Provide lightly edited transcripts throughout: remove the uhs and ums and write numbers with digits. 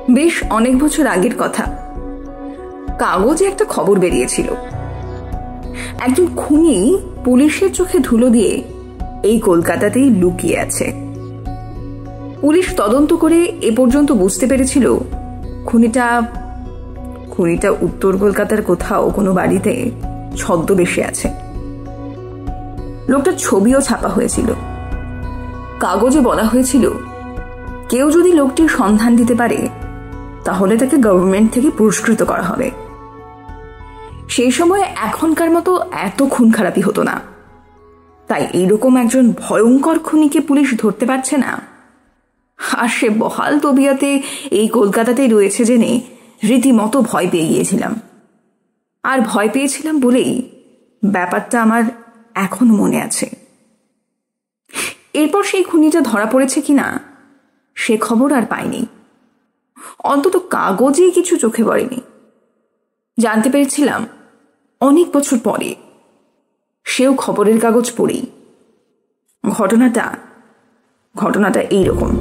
বেশ অনেক বছর আগের কথা। কাগজে একটা খবর বেরিয়েছিল, একজন খুনি পুলিশের চোখে ধুলো দিয়ে এই কলকাতাতেই লুকিয়ে আছে। পুলিশ তদন্ত করে এ পর্যন্ত বুঝতে পেরেছিল খুনিটা উত্তর কলকাতার কোথাও কোনো বাড়িতে ছদ্মবেশে আছে। লোকটার ছবিও ছাপা হয়েছিল। কাগজে বলা হয়েছিল, কেউ যদি লোকটির সন্ধান দিতে পারে তাহলে তাকে গভর্নমেন্ট থেকে পুরস্কৃত করা হবে। সেই সময়ে এখনকার মতো এত খুন খারাপি হতো না, তাই এইরকম একজন ভয়ঙ্কর খুনিকে পুলিশ ধরতে পারছে না। আর সে বহাল তবিয়তে এই কলকাতাতেই রয়েছে জেনে রীতিমতো ভয় পেয়ে গিয়েছিলাম। আর ভয় পেয়েছিলাম বলেই ব্যাপারটা আমার এখনো মনে আছে। এরপর সেই খুনিটা ধরা পড়েছে কিনা সে খবর আর পাইনি, অন্তত কাগজেই কিছু চোখে পড়েনি। জানতে পেরেছিলাম অনেক বছর পরে, সেও খবরের কাগজ পড়েই। ঘটনাটা এইরকম।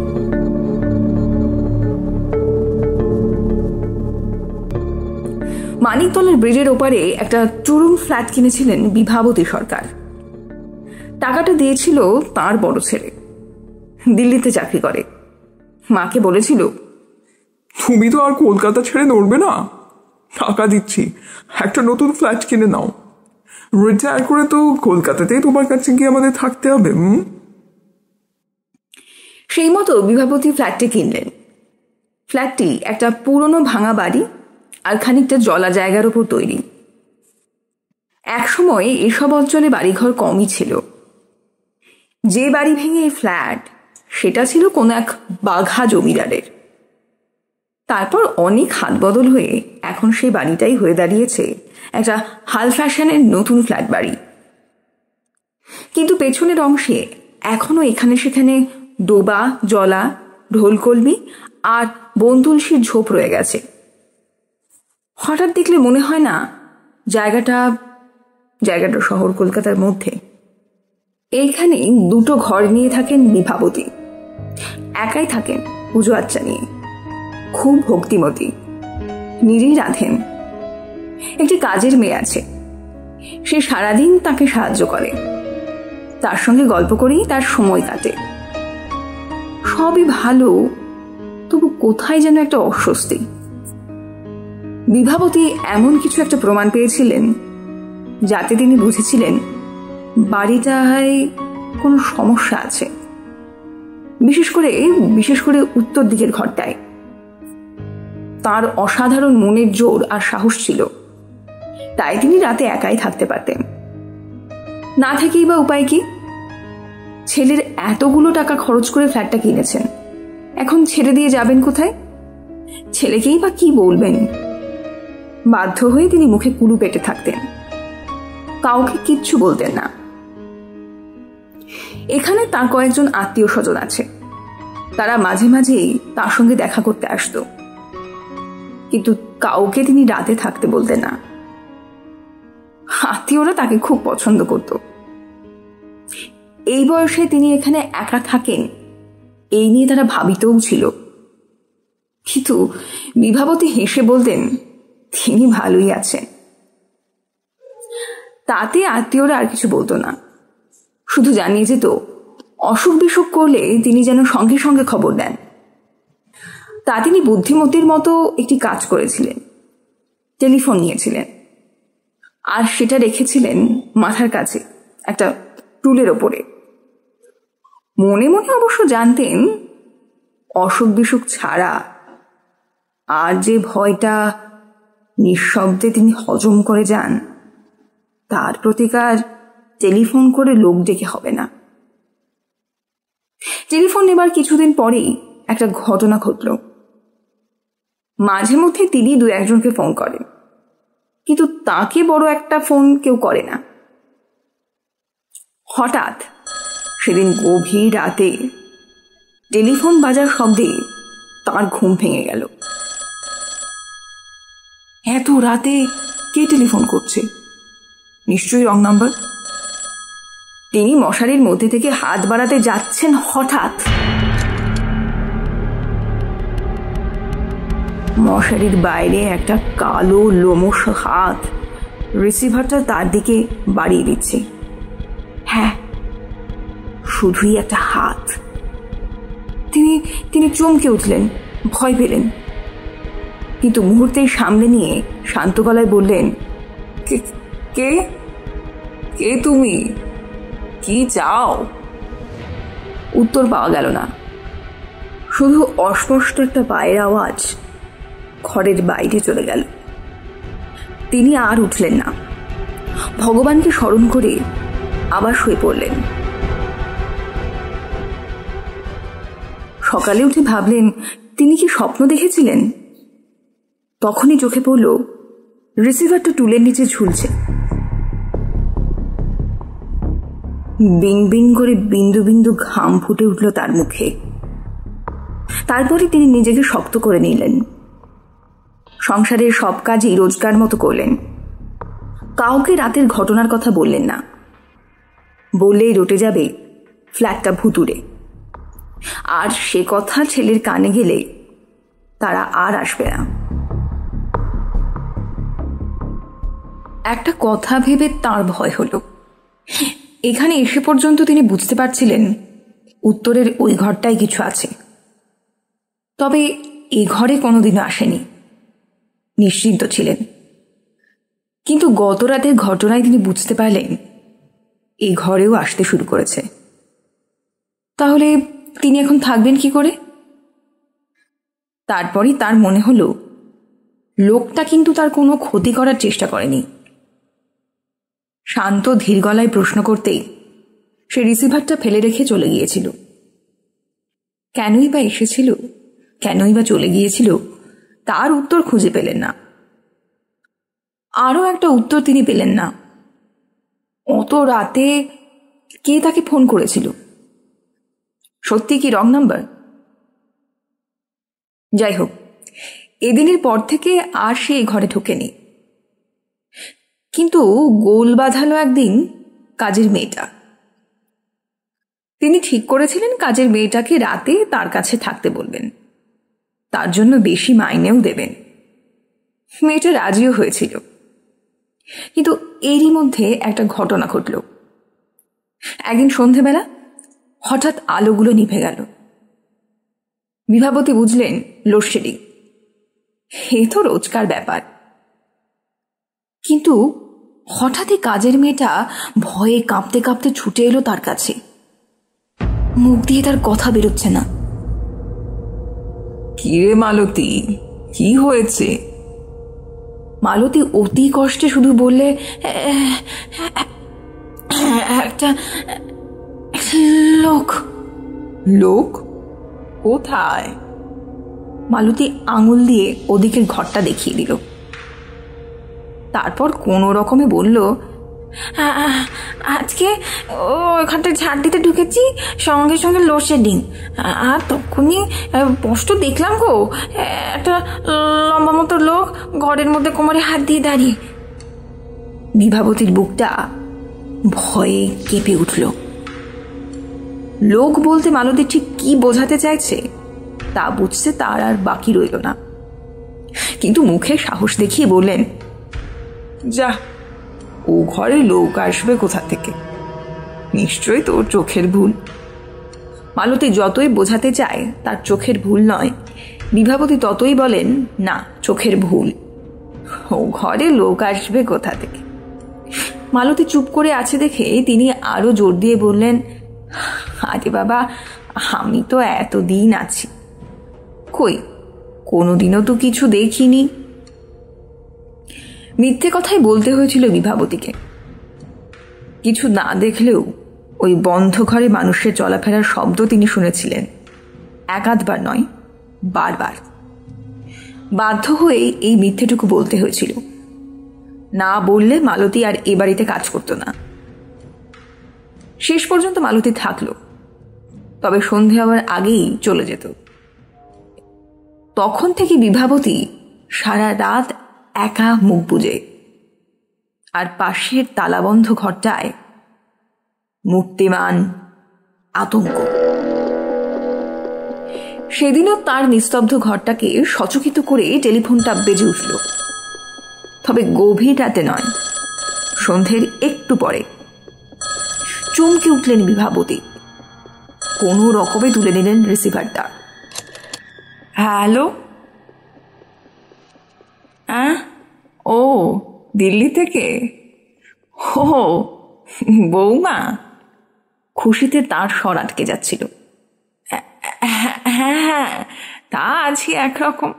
মানিকতলার ব্রিজের ওপারে একটা টুরুম ফ্ল্যাট কিনেছিলেন বিভাবতী সরকার। টাকাটা দিয়েছিল তার বড় ছেলে, দিল্লিতে চাকরি করে। মাকে বলেছিল, তুমি তো আর কলকাতা ছেড়ে নড়বে না, টাকা দিচ্ছি, একটা নতুন ফ্ল্যাট কিনে নাও। রিটায়ার করে তো কলকাতাতেই তোমার কাছে গিয়ে আমাদের থাকতে হবে। সেই মতো বিভাবতী ফ্ল্যাটটি কিনলেন। ফ্ল্যাটটি একটা পুরনো ভাঙা বাড়ি আর খানিকটা জলা জায়গার উপর তৈরি। একসময় এসব অঞ্চলে বাড়িঘর কমই ছিল। যে বাড়ি ভেঙে এই ফ্ল্যাট, সেটা ছিল কোন এক বাঘা জমিদারের। তারপর অনেক হাত বদল হয়ে এখন সেই বাড়িটাই হয়ে দাঁড়িয়েছে একটা হাল ফ্যাশনের নতুন ফ্ল্যাট বাড়ি। কিন্তু পেছনের অংশে এখনো এখানে সেখানে ডোবা, জলা, ঢোলকলমি আর বনতুলসীর ঝোপ রয়ে গেছে। হঠাৎ দেখলে মনে হয় না জায়গাটা শহর কলকাতার মধ্যে। এইখানে দুটো ঘর নিয়ে থাকেন বিভাবতী। একাই থাকেন পুজো আচ্চা নিয়ে, খুব ভক্তিমতী, নিজেই রাঁধেন। একটি কাজের মেয়ে আছে, সে সারাদিন তাকে সাহায্য করে, তার সঙ্গে গল্প করেই তার সময় কাটে। সবই ভালো, তবু কোথায় যেন একটা অস্বস্তি। বিভাবতী এমন কিছু একটা প্রমাণ পেয়েছিলেন যাতে তিনি বুঝেছিলেন বাড়িটায় কোনো সমস্যা আছে, বিশেষ করে উত্তর দিকের ঘরটায়। তার অসাধারণ মনের জোর আর সাহস ছিল, তাই তিনি রাতে একাই থাকতে পারতেন। না থেকেই বা উপায় কি? ছেলের এতগুলো টাকা খরচ করে ফ্ল্যাটটা কিনেছেন, এখন ছেড়ে দিয়ে যাবেন কোথায়? ছেলেকেই বা কি বলবেন? বাধ্য হয়ে তিনি মুখে কুলু পেটে থাকতেন, কাউকে কিচ্ছু বলতেন না। এখানে তার কয়েকজন আত্মীয় স্বজন আছে, তারা মাঝে মাঝেই তার সঙ্গে দেখা করতে আসতো, কিন্তু কাউকে তিনি রাতে থাকতে বলতেন না। আত্মীয়রা তাকে খুব পছন্দ করত। এই বয়সে তিনি এখানে একা থাকেন এই নিয়ে তারা ভাবিতও ছিল, কিন্তু বিভাবতী হেসে বলতেন তিনি ভালোই আছেন। তাতে আত্মীয়রা আর কিছু বলতো না, শুধু জানিয়ে যেত অসুখ বিসুখ করলে তিনি যেন সঙ্গে সঙ্গে খবর দেন। তা তিনি বুদ্ধিমতীর মতো একটি কাজ করেছিলেন, টেলিফোন নিয়েছিলেন, আর সেটা রেখেছিলেন মাথার কাছে একটা টুলের ওপরে। মনে মনে অবশ্য জানতেন অসুখ বিসুখ ছাড়া আর যে ভয়টা নিঃশব্দে তিনি হজম করে যান, তার প্রতিকার টেলিফোন করে লোক ডেকে হবে না। টেলিফোন নেবার কিছুদিন পরেই একটা ঘটনা ঘটল। মাঝে মধ্যে তিনি দু একজনকে ফোন করেন, কিন্তু তাকে বড় একটা ফোন কেউ করে না। হঠাৎ সেদিন গভীর রাতে টেলিফোন বাজার শব্দে তার ঘুম ভেঙে গেল। এত রাতে কে টেলিফোন করছে? নিশ্চয়ই রং নাম্বার। তিনি মশারির মধ্যে থেকে হাত বাড়াতে যাচ্ছেন, হঠাৎ মশারির বাইরে একটা কালো লোমশ হাত রিসিভারটা তার দিকে বাড়িয়ে দিচ্ছে। হ্যাঁ, শুধুই একটা হাত। তিনি চমকে উঠলেন, ভয় পেলেন, কিন্তু মুহূর্তেই সামলে নিয়ে শান্ত গলায় বললেন, কে কে তুমি? কি চাও? উত্তর পাওয়া গেল না, শুধু অস্পষ্ট একটা পায়ের আওয়াজ ঘরের বাইরে চলে গেল। তিনি আর উঠলেন না, ভগবানকে স্মরণ করে আবার শুয়ে পড়লেন। সকালে উঠে ভাবলেন তিনি কি স্বপ্ন দেখেছিলেন। তখনই চোখে পড়ল রিসিভারটা টুলের নিচে ঝুলছে। বিং বিং করে বিন্দু বিন্দু ঘাম ফুটে উঠল তার মুখে। তারপরে তিনি নিজেকে শক্ত করে নিলেন। সংসারের সব কাজই রোজগার মতো করলেন। কাউকে রাতের ঘটনার কথা বললেন না। বললেই রটে যাবে ফ্ল্যাটটা ভুতুড়ে, আর সে কথা ছেলের কানে গেলে তারা আর আসবে না। একটা কথা ভেবে তার ভয় হলো। এখানে এসে পর্যন্ত তিনি বুঝতে পারছিলেন উত্তরের ওই ঘরটাই কিছু আছে, তবে এ ঘরে কোনোদিনও আসেনি, নিশ্চিন্ত ছিলেন। কিন্তু গত রাতের ঘটনায় তিনি বুঝতে পারলেন এই ঘরেও আসতে শুরু করেছে। তাহলে তিনি এখন থাকবেন কি করে? তারপরই তার মনে হলো লোকটা কিন্তু তার কোনো ক্ষতি করার চেষ্টা করেনি। শান্ত ধীর গলায় প্রশ্ন করতেই সে রিসিভারটা ফেলে রেখে চলে গিয়েছিল। কেনই বা এসেছিল, কেনই বা চলে গিয়েছিল, তার উত্তর খুঁজে পেলেন না। আরও একটা উত্তর তিনি পেলেন না। অত রাতে কে তাকে ফোন করেছিল? সত্যি কি রং নাম্বার? যাই হোক, এদিনের পর থেকে আর সে এই ঘরে ঢোকেনি। কিন্তু গোল বাঁধালো একদিন কাজের মেয়েটা। তিনি ঠিক করেছিলেন কাজের মেয়েটাকে রাতে তার কাছে থাকতে বলবেন, তার জন্য বেশি মাইনেও দেবেন। মেয়েটা রাজিও হয়েছিল। কিন্তু এরই মধ্যে একটা ঘটনা ঘটল। একদিন সন্ধেবেলা হঠাৎ আলোগুলো নিভে গেল। বিভাবতী বুঝলেন লোডশেডিং। এ তো রোজকার ব্যাপার। কিন্তু হঠাৎই কাজের মেয়েটা ভয়ে কাঁপতে কাঁপতে ছুটে এলো তার কাছে। মুখ দিয়ে তার কথা বেরোচ্ছে না। কি রে মালতী, কি হয়েছে? মালতী অতি কষ্টে শুধু বললে, একটা লোক। লোক? কোথায়? মালতী আঙুল দিয়ে ওদিকের ঘরটা দেখিয়ে দিল। তারপর কোনো রকমে বলল, আজকে ওখানটা ঝাড় দিতে ঢুকেছি, সঙ্গে সঙ্গে লোডশেডিং, আর তখনই স্পষ্ট দেখলাম গো একটা লম্বা মতো লোক ঘরের মধ্যে কোমরে হাত দিয়ে দাঁড়িয়ে। বিভাবতীর বুকটা ভয়ে কেঁপে উঠল। লোক বলতে মালতী ঠিক কি বোঝাতে চাইছে তা বুঝতে তার আর বাকি রইল না। কিন্তু মুখে সাহস দেখিয়ে বললেন, যা, ও ঘরে লোক আসবে কোথা থেকে? নিশ্চয়ই তোর চোখের ভুল। মালতী যতই বোঝাতে চায় তার চোখের ভুল নয়, বিভাবতী ততই বলেন না, চোখের ভুল। ও ঘরে লোক আসবে কোথা থেকে? মালতী চুপ করে আছে দেখে তিনি আরো জোর দিয়ে বললেন, আরে বাবা, আমি তো এতদিন আছি, কই কোনোদিনও তো কিছু দেখিনি। মিথ্যে কথাই বলতে হয়েছিল বিভাবতীকে। কিছু না দেখলেও ওই বন্ধ ঘরে মানুষের চলাফেরার শব্দ তিনি শুনেছিলেন, একাধবার নয়, বারবার। বাধ্য হয়ে এই মিথ্যেটুকু বলতে হয়েছিল। না বললে মালতী আর এ বাড়িতে কাজ করত না। শেষ পর্যন্ত মালতী থাকলো, তবে সন্ধে হওয়ার আগেই চলে যেত। তখন থেকে বিভাবতী সারা রাত একা মুখ বুজে, আর পাশের তালাবন্ধ ঘরটায় মূর্তিমান আতঙ্ক। সেদিনও তার নিস্তব্ধ ঘরটাকে সচকিত করে টেলিফোনটা বেজে উঠল। তবে গভীর রাতে নয়, সন্ধ্যের একটু পরে। চমকে উঠলেন বিভাবতী। কোনো রকমে তুলে নিলেন রিসিভারটা। হ্যালো। ও, দিল্লি থেকে? ও বৌমা। খুশিতে তার স্বর আটকে যাচ্ছিল। হ্যাঁ হ্যাঁ, তা আছি একরকম।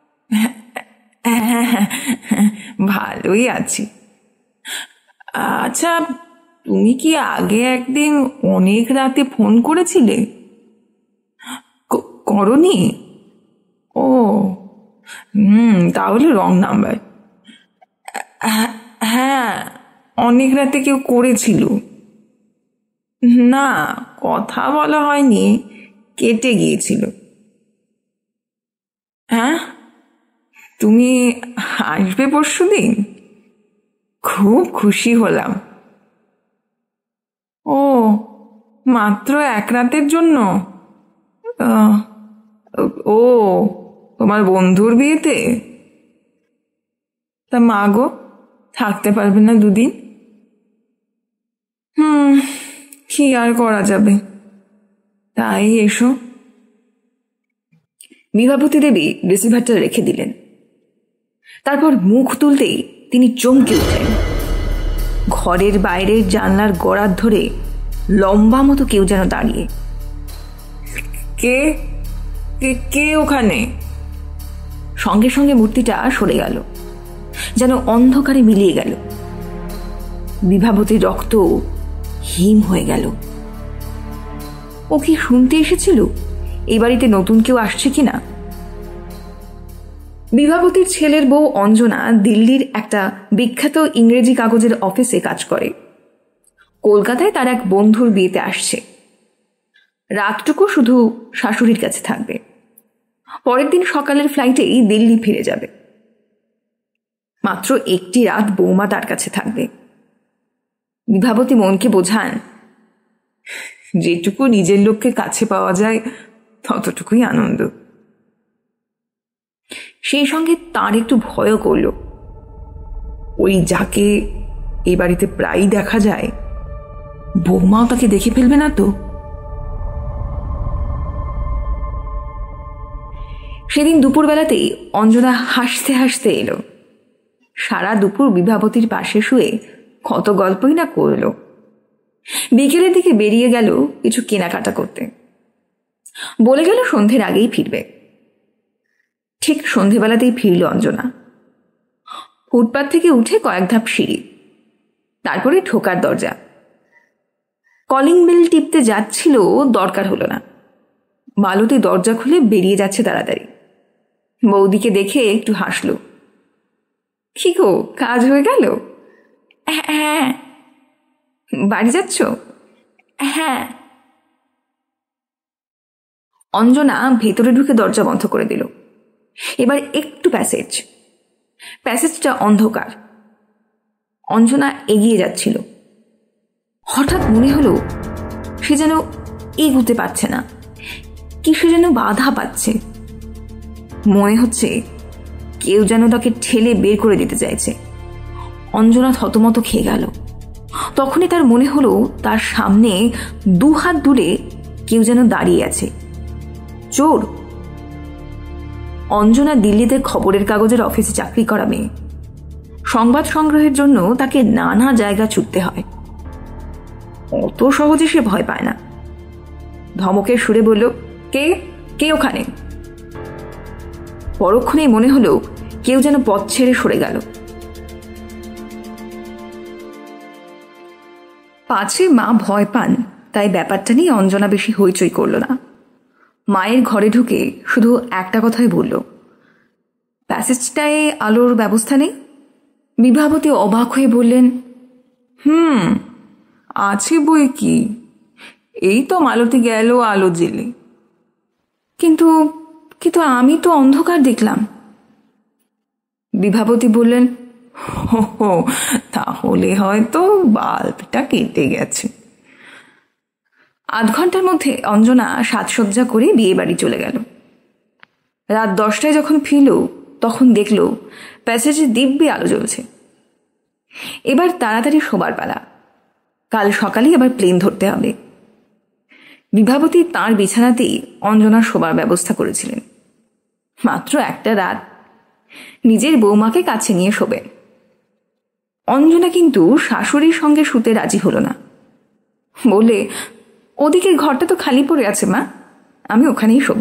ভালোই আছি। আচ্ছা, তুমি কি আগে একদিন অনেক রাতে ফোন করেছিলে? করনি? ও তাহলে রং নাম্বার। হ্যাঁ, অনেক রাতে কেউ করেছিল। না, কথা বলা হয়নি, কেটে গিয়েছিল। হ্যাঁ, তুমি আসবে পরশুদিন? খুব খুশি হলাম। ও, মাত্র এক রাতের জন্য? ও, তোমার বন্ধুর বিয়েতে? তা মা গো, থাকতে পারবে না দুদিন? কি আর করা যাবে, তাই এসো। বিভাবতী দেবী রিসিভারটা রেখে দিলেন। তারপর মুখ তুলতেই তিনি চমকে উঠলেন। ঘরের বাইরের জানলার গড়ার ধরে লম্বা মতো কেউ যেন দাঁড়িয়ে। কে কে ওখানে? সঙ্গে সঙ্গে মূর্তিটা সরে গেল, যেন অন্ধকারে মিলিয়ে গেল। বিভাবতীর রক্ত হিম হয়ে গেল। ও কি শুনতে এসেছিল এই বাড়িতে নতুন কেউ আসছে কিনা? বিভাবতীর ছেলের বউ অঞ্জনা দিল্লির একটা বিখ্যাত ইংরেজি কাগজের অফিসে কাজ করে। কলকাতায় তার এক বন্ধুর বিয়েতে আসছে। রাতটুকু শুধু শাশুড়ির কাছে থাকবে। পরের দিন সকালের ফ্লাইটেই দিল্লি ফিরে যাবে। মাত্র একটি রাত বৌমা তার কাছে থাকবে। বিভাবতী মনকে বোঝান, যেটুকু নিজের লোককে কাছে পাওয়া যায় ততটুকুই আনন্দ। সেই সঙ্গে তার একটু ভয়ও করল। ওই যাকে এ বাড়িতে প্রায়ই দেখা যায়, বৌমাও তাকে দেখে ফেলবে না তো? সেদিন দুপুরবেলাতেই অঞ্জনা হাসতে হাসতে এলো। সারা দুপুর বিভাবতীর পাশে শুয়ে কত গল্পই না করল। বিকেলের দিকে বেরিয়ে গেল কিছু কেনাকাটা করতে। বলে গেল সন্ধ্যের আগেই ফিরবে। ঠিক সন্ধেবেলাতেই ফিরল অঞ্জনা। ফুটপাত থেকে উঠে কয়েক ধাপ সিঁড়ি, তারপরে ঢোকার দরজা। কলিং বেল টিপতে যাচ্ছিল, দরকার হলো না। মালতী দরজা খুলে বেরিয়ে যাচ্ছে তাড়াতাড়ি। বৌদিকে দেখে একটু হাসল। কি গো, কাজ হয়ে গেল? হ্যাঁ। বাড়ি যাচ্ছ? হ্যাঁ। অঞ্জনা ভেতরে ঢুকে দরজা বন্ধ করে দিল। এবার একটু প্যাসেজটা অন্ধকার। অঞ্জনা এগিয়ে যাচ্ছিল। হঠাৎ মনে হলো সে যেন এগোতে পারছে না, কি সে যেন বাধা পাচ্ছে। মনে হচ্ছে কেউ যেন তাকে ঠেলে বের করে দিতে চাইছে। অঞ্জনা থতমত খেয়ে গেল। তখনই তার মনে হলো তার সামনে 2 হাত দূরে কেউ যেন দাঁড়িয়ে আছে। চোর। অঞ্জনা দিল্লিতে খবরের কাগজের অফিসে চাকরি করা মেয়ে। সংবাদ সংগ্রহের জন্য তাকে নানা জায়গা ছুটতে হয়। অত সহজে সে ভয় পায় না। ধমকের সুরে বলল, কে কে ওখানে? পরক্ষণেই মনে হলো কেউ যেন পথ ছেড়ে সরে গেল। পাছে মা ভয় পান, তাই ব্যাপারটা নিয়ে অঞ্জনা বেশি হইচই করল না। মায়ের ঘরে ঢুকে শুধু একটা কথাই বলল, প্যাসেজটায় আলোর ব্যবস্থা নেই? বিভাবতী অবাক হয়ে বললেন, আছে বই কি, এই তো মালতী গেল আলো জেলে। কিন্তু কিন্তু আমি তো অন্ধকার দেখলাম। বিভাবতী বললেন, হো, তাহলে হয়তো বাল্বটা কেটে গেছে। আধ ঘন্টার মধ্যে অঞ্জনা সাজসজ্জা করে বিয়ে বাড়ি চলে গেল। রাত 10টায় যখন ফিরল তখন দেখল প্যাসেজে দিব্যি আলো জ্বলছে। এবার তাড়াতাড়ি শোবার পালা, কাল সকালে আবার প্লেন ধরতে হবে। বিভাবতী তাঁর বিছানাতেই অঞ্জনার শোবার ব্যবস্থা করেছিলেন। মাত্র একটা রাত, নিজের বৌমাকে কাছে নিয়ে শোবেন। অঞ্জনা কিন্তু শাশুড়ির সঙ্গে শুতে রাজি হলো না। বললে, ওদিকের ঘরটা তো খালি পড়ে আছে মা, আমি ওখানেই শোব।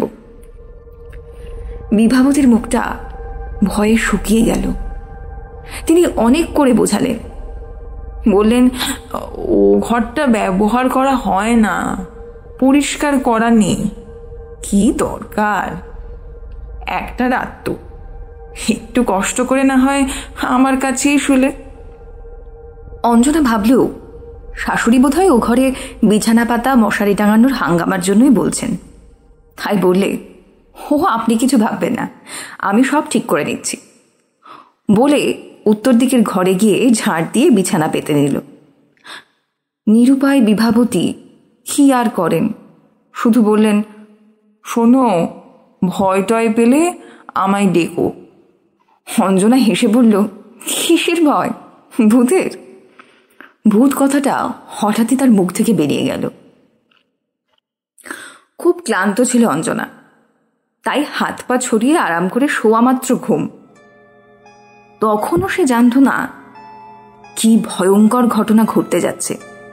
বিভাবতীর মুখটা ভয়ে শুকিয়ে গেল। তিনি অনেক করে বোঝালেন, বললেন, ও ঘরটা ব্যবহার করা হয় না, পরিষ্কার করা নেই, কি দরকার, একটা রাত তো, একটু কষ্ট করে না হয় আমার কাছেই শুলে। অঞ্জনা ভাবলেও শাশুড়ি বোধহয় ও ঘরে বিছানা পাতা মশারি টাঙানোর হাঙ্গামার জন্যই বলছেন। তাই বললে, ও আপনি কিছু ভাববেন না, আমি সব ঠিক করে নিচ্ছি। বলে উত্তর দিকের ঘরে গিয়ে ঝাড় দিয়ে বিছানা পেতে নিল। নিরুপায় বিভাবতী কি আর করেন, শুধু বললেন, শোনো, ভয় টয় পেলে আমায় ডেকো। অঞ্জনা হেসে বলল, কিসের ভয়, ভূতের? ভূত কথাটা হঠাৎই তার মুখ থেকে বেরিয়ে গেল। খুব ক্লান্ত ছিল অঞ্জনা, তাই হাত পা ছড়িয়ে আরাম করে শোয়া মাত্র ঘুম। তখনও সে জানত না কি ভয়ঙ্কর ঘটনা ঘটতে যাচ্ছে।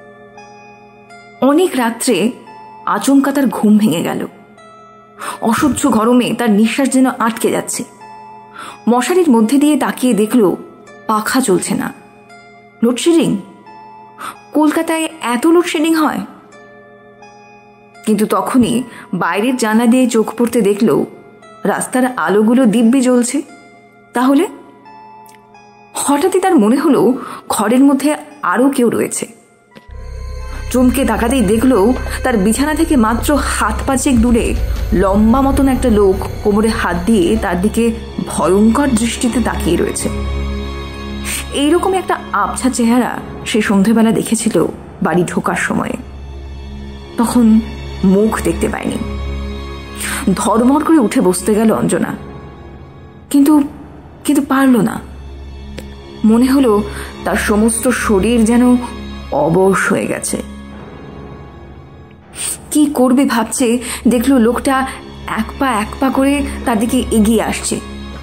অনেক রাত্রে আচমকা তার ঘুম ভেঙে গেল। অসহ্য গরমে তার নিঃশ্বাস যেন আটকে যাচ্ছে। মশারির মধ্যে দিয়ে তাকিয়ে দেখল পাখা চলছে না। লোডশেডিং? কলকাতায় এত লোডশেডিং হয়? কিন্তু তখনই বাইরের জানলা দিয়ে চোখ পড়তে দেখল রাস্তার আলোগুলো দিব্যি জ্বলছে। তাহলে হঠাৎই তার মনে হলো ঘরের মধ্যে আরো কেউ রয়েছে। চমকে তাকাতেই দেখল তার বিছানা থেকে মাত্র হাত পাঁচেক দূরে লম্বা মতন একটা লোক কোমরে হাত দিয়ে তার দিকে ভয়ঙ্কর দৃষ্টিতে তাকিয়ে রয়েছে। এইরকম একটা আবছা চেহারা সে সন্ধেবেলা দেখেছিল বাড়ি ঢোকার সময়ে। তখন মুখ দেখতে পায়নি। ধড়মড় করে উঠে বসতে গেল অঞ্জনা, কিন্তু কিন্তু পারল না। মনে হলো তার সমস্ত শরীর যেন অবশ হয়ে গেছে। কি করবে ভাবছে, দেখলো লোকটা এক পা করে তার দিকে এগিয়ে আসছে।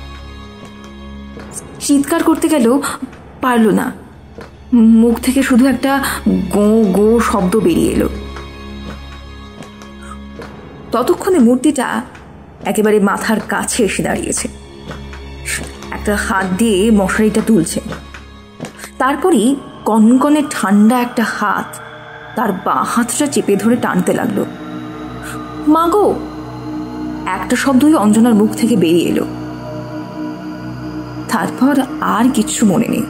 চিৎকার করতে গেল, পারল না। মুখ থেকে শুধু একটা গো গো শব্দ বেরিয়ে এলো। ততক্ষণে মূর্তিটা একেবারে মাথার কাছে এসে দাঁড়িয়েছে। একটা হাত দিয়ে মশারিটা তুলছে। তারপরই কনকনে ঠান্ডা একটা হাত তার বাঁ হাতটা চেপে ধরে টানতে লাগলো। মাগো! একটা শব্দই অঞ্জনার মুখ থেকে বেরিয়ে এলো। তারপর আর কিচ্ছু মনে নেই।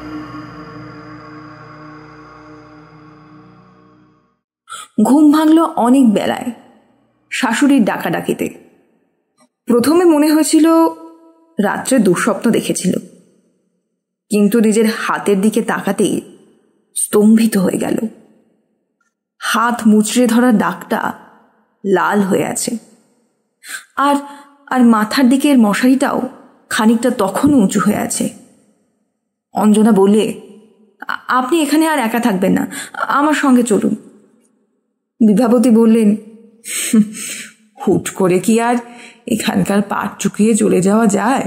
ঘুম ভাঙল অনেক বেলায়, শাশুড়ির ডাকাডাকিতে। প্রথমে মনে হয়েছিল রাত্রে দুঃস্বপ্ন দেখেছিল, কিন্তু নিজের হাতের দিকে তাকাতেই স্তম্ভিত হয়ে গেল। হাত মুচড়ে ধরা দাগটা লাল হয়ে আছে, আর আর মাথার দিকের মশারিটাও খানিকটা তখনও উঁচু হয়ে আছে। অঞ্জনা বললে, আপনি এখানে আর একা থাকবেন না, আমার সঙ্গে চলুন। বিভাবতী বললেন, হুট করে কি আর এখানকার পাট চুকিয়ে চলে যাওয়া যায়?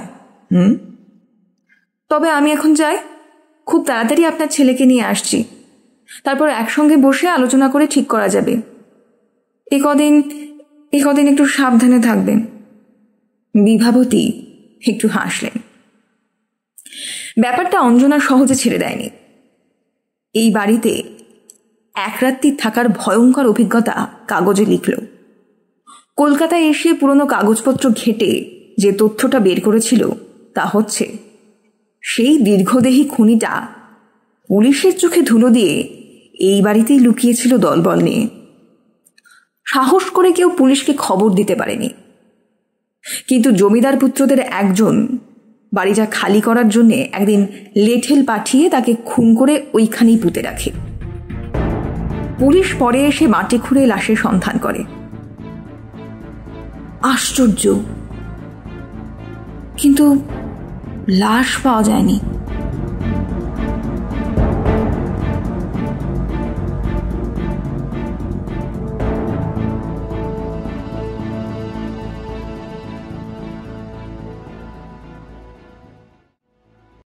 তবে আমি এখন যাই, খুব তাড়াতাড়ি আপনার ছেলেকে নিয়ে আসছি, তারপর একসঙ্গে বসে আলোচনা করে ঠিক করা যাবে। এ কদিন একটু সাবধানে থাকবেন। বিভাবতী একটু হাসলেন। ব্যাপারটা অঞ্জনা সহজে ছেড়ে দেয়নি। এই বাড়িতে এক রাত্রি থাকার ভয়ঙ্কর অভিজ্ঞতা কাগজে লিখল। কলকাতায় এসে পুরনো কাগজপত্র ঘেঁটে যে তথ্যটা বের করেছিল তা হচ্ছে, সেই দীর্ঘদেহী খুনিটা পুলিশের চোখে ধুলো দিয়ে এই বাড়িতেই লুকিয়েছিল দলবল নিয়ে। সাহস করে কেউ পুলিশকে খবর দিতে পারেনি, কিন্তু জমিদার পুত্রদের একজন বাড়িটা খালি করার জন্য একদিন লেঠেল পাঠিয়ে তাকে খুন করে ওইখানেই পুঁতে রাখে। পুলিশ পরে এসে মাটি খুঁড়ে লাশের সন্ধান করে। আশ্চর্য, কিন্তু লাশ পাওয়া যায়নি।